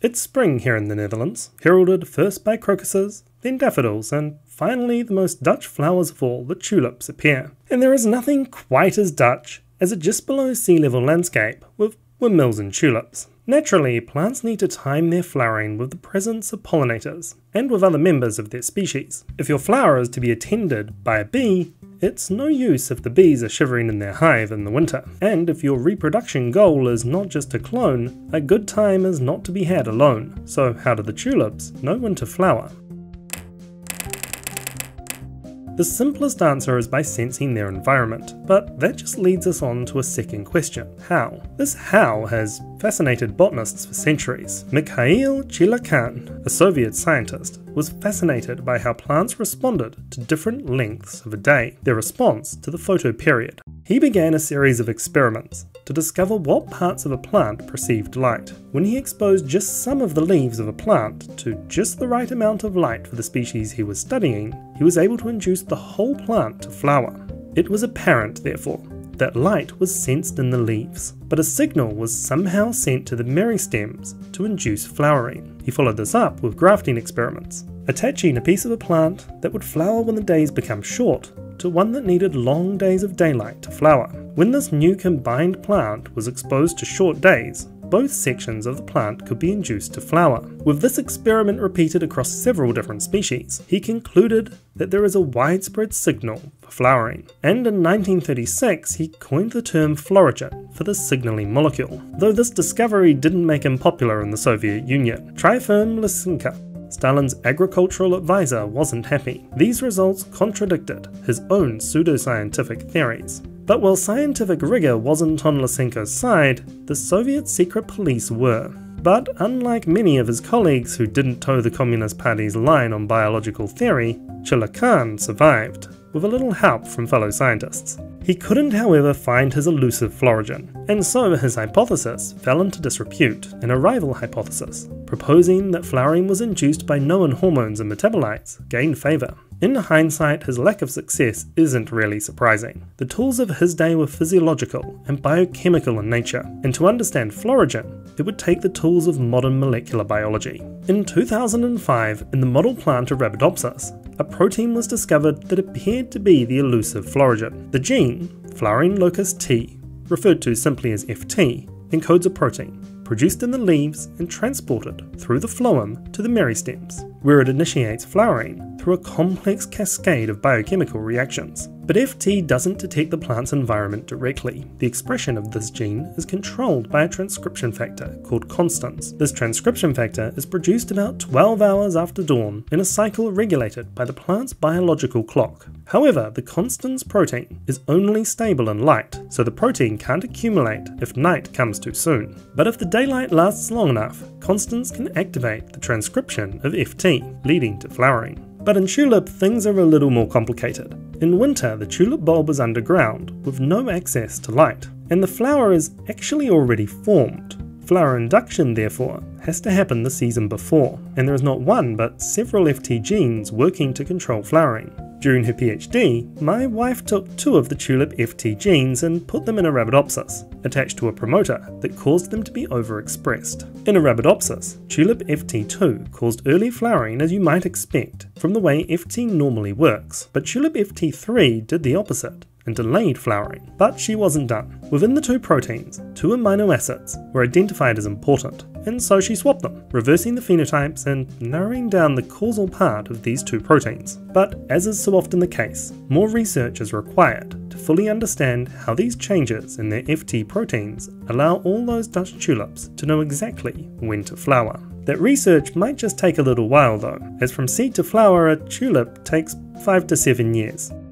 It's spring here in the Netherlands, heralded first by crocuses, then daffodils, and finally the most Dutch flowers of all, the tulips, appear. And there is nothing quite as Dutch as a just below sea level landscape with windmills and tulips. Naturally, plants need to time their flowering with the presence of pollinators, and with other members of their species. If your flower is to be attended by a bee, it's no use if the bees are shivering in their hive in the winter. And if your reproduction goal is not just to clone, a good time is not to be had alone. So how do the tulips know when to flower? The simplest answer is by sensing their environment, but that just leads us on to a second question: how? This how has fascinated botanists for centuries. Mikhail Chilakan, a Soviet scientist, was fascinated by how plants responded to different lengths of a day, their response to the photoperiod. He began a series of experiments to discover what parts of a plant perceived light. When he exposed just some of the leaves of a plant to just the right amount of light for the species he was studying, he was able to induce the whole plant to flower. It was apparent, therefore, that light was sensed in the leaves, but a signal was somehow sent to the meristems to induce flowering. He followed this up with grafting experiments, attaching a piece of a plant that would flower when the days become short to one that needed long days of daylight to flower. When this new combined plant was exposed to short days, both sections of the plant could be induced to flower. With this experiment repeated across several different species, he concluded that there is a widespread signal for flowering. And in 1936 he coined the term florigen for the signaling molecule. Though this discovery didn't make him popular in the Soviet Union, Trifon Lysenko, Stalin's agricultural advisor, wasn't happy. These results contradicted his own pseudoscientific theories. But while scientific rigor wasn't on Lysenko's side, the Soviet secret police were. But unlike many of his colleagues who didn't toe the Communist Party's line on biological theory, Chilakan survived, with a little help from fellow scientists. He couldn't, however, find his elusive florigen, and so his hypothesis fell into disrepute, and a rival hypothesis, proposing that flowering was induced by known hormones and metabolites, gained favour. In hindsight, his lack of success isn't really surprising. The tools of his day were physiological and biochemical in nature, and to understand florigen, it would take the tools of modern molecular biology. In 2005, in the model plant of Arabidopsis, a protein was discovered that appeared to be the elusive florigen. The gene, flowering locus T, referred to simply as FT, encodes a protein, produced in the leaves and transported through the phloem to the meristems, where it initiates flowering through a complex cascade of biochemical reactions. But FT doesn't detect the plant's environment directly. The expression of this gene is controlled by a transcription factor called constans. This transcription factor is produced about 12 hours after dawn in a cycle regulated by the plant's biological clock. However, the constans protein is only stable in light, so the protein can't accumulate if night comes too soon. But if the daylight lasts long enough, constans can activate the transcription of FT, leading to flowering. But in tulip, things are a little more complicated. In winter, the tulip bulb is underground, with no access to light, and the flower is actually already formed. Flower induction, therefore, has to happen the season before, and there is not one but several FT genes working to control flowering. During her PhD, my wife took 2 of the tulip FT genes and put them in Arabidopsis, attached to a promoter that caused them to be overexpressed. In Arabidopsis, tulip FT2 caused early flowering as you might expect from the way FT normally works, but tulip FT3 did the opposite and delayed flowering. But she wasn't done. Within the 2 proteins, 2 amino acids were identified as important, and so she swapped them, reversing the phenotypes and narrowing down the causal part of these 2 proteins. But as is so often the case, more research is required to fully understand how these changes in their FT proteins allow all those Dutch tulips to know exactly when to flower. That research might just take a little while though, as from seed to flower a tulip takes 5 to 7 years.